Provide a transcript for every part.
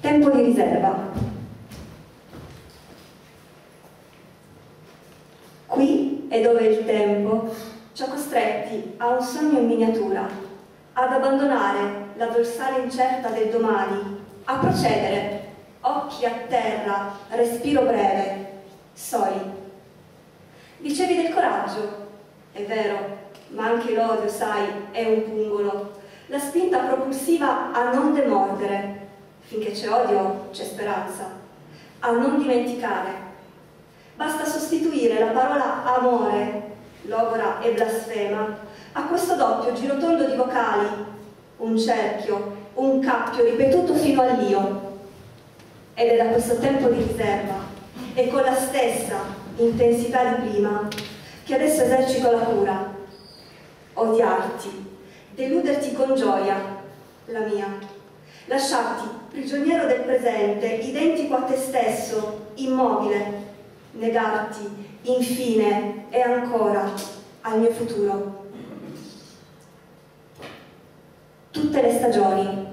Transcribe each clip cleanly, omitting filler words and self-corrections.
Tempo di riserva. Qui è dove il tempo ci ha costretti a un sogno in miniatura, ad abbandonare la dorsale incerta del domani, a procedere, occhi a terra, respiro breve, soli. Dicevi del coraggio, è vero, ma anche l'odio, sai, è un pungolo, la spinta propulsiva a non demordere. Finché c'è odio, c'è speranza. A non dimenticare. Basta sostituire la parola amore, logora e blasfema, a questo doppio girotondo di vocali, un cerchio, un cappio ripetuto fino all'io. Ed è da questo tempo di riserva, e con la stessa intensità di prima, che adesso esercito la cura. Odiarti, deluderti con gioia, la mia. Lasciarti prigioniero del presente, identico a te stesso, immobile, negarti, infine e ancora, al mio futuro. Tutte le stagioni.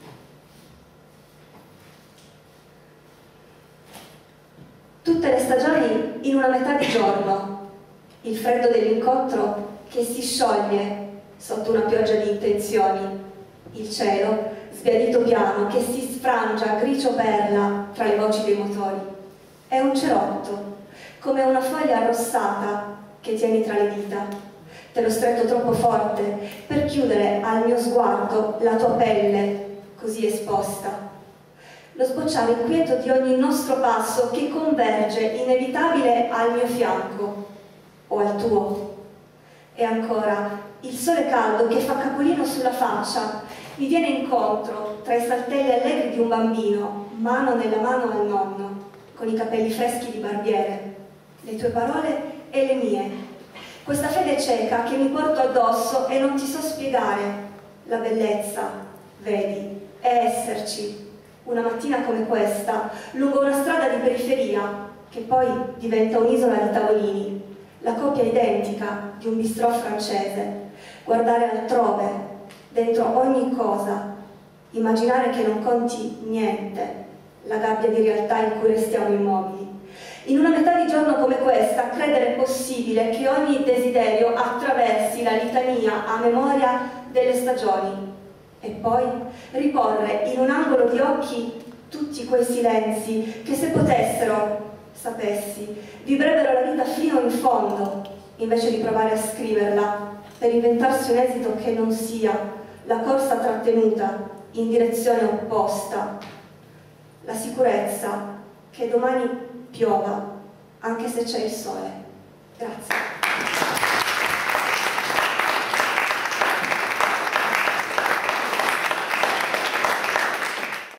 Tutte le stagioni in una metà di giorno, il freddo dell'incontro che si scioglie sotto una pioggia di intenzioni, il cielo sbiadito piano che si sfrangia grigio perla tra le voci dei motori. È un cerotto, come una foglia arrossata che tieni tra le dita. Te l'ho stretto troppo forte per chiudere al mio sguardo la tua pelle così esposta. Lo sbocciare inquieto di ogni nostro passo che converge inevitabile al mio fianco o al tuo. E ancora il sole caldo che fa capolino sulla faccia mi viene incontro tra i saltelli allegri di un bambino, mano nella mano al nonno, con i capelli freschi di barbiere, le tue parole e le mie. Questa fede cieca che mi porto addosso e non ti so spiegare. La bellezza, vedi, è esserci. Una mattina come questa, lungo una strada di periferia, che poi diventa un'isola di tavolini, la copia identica di un bistrò francese, guardare altrove, dentro ogni cosa, immaginare che non conti niente, la gabbia di realtà in cui restiamo immobili. In una metà di giorno come questa, credere possibile che ogni desiderio attraversi la litania a memoria delle stagioni e poi riporre in un angolo di occhi tutti quei silenzi che se potessero, sapessi, vivrebbero la vita fino in fondo, invece di provare a scriverla per inventarsi un esito che non sia la corsa trattenuta in direzione opposta, la sicurezza che domani piova, anche se c'è il sole. Grazie.